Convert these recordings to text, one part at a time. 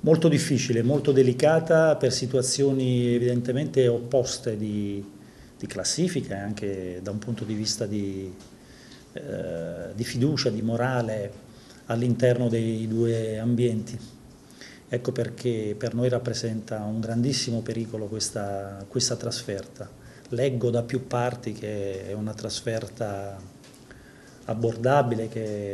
molto difficile, molto delicata per situazioni evidentemente opposte di classifica e anche da un punto di vista di fiducia, di morale all'interno dei due ambienti. Ecco perché per noi rappresenta un grandissimo pericolo questa trasferta. Leggo da più parti che è una trasferta abbordabile,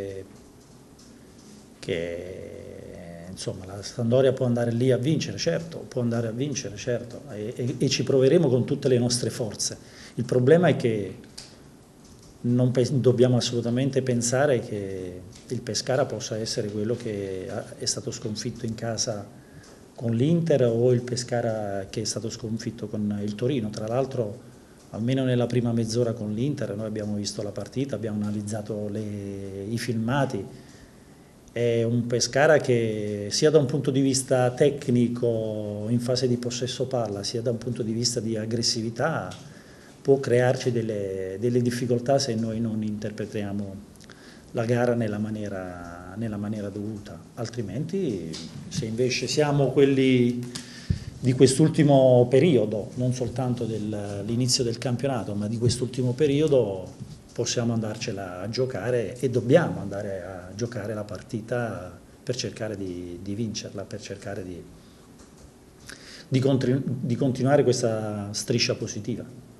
che insomma la Sampdoria può andare lì a vincere, certo, può andare a vincere, certo, e ci proveremo con tutte le nostre forze. Il problema è che non dobbiamo assolutamente pensare che il Pescara possa essere quello che è stato sconfitto in casa con l'Inter o il Pescara che è stato sconfitto con il Torino. Tra l'altro, almeno nella prima mezz'ora con l'Inter, noi abbiamo visto la partita, abbiamo analizzato i filmati. È un Pescara che sia da un punto di vista tecnico in fase di possesso palla, sia da un punto di vista di aggressività può crearci delle difficoltà se noi non interpretiamo la gara nella maniera dovuta. Altrimenti, se invece siamo quelli di quest'ultimo periodo, non soltanto dell'inizio del campionato, ma di quest'ultimo periodo, possiamo andarcela a giocare e dobbiamo andare a giocare la partita per cercare di vincerla, per cercare di continuare questa striscia positiva.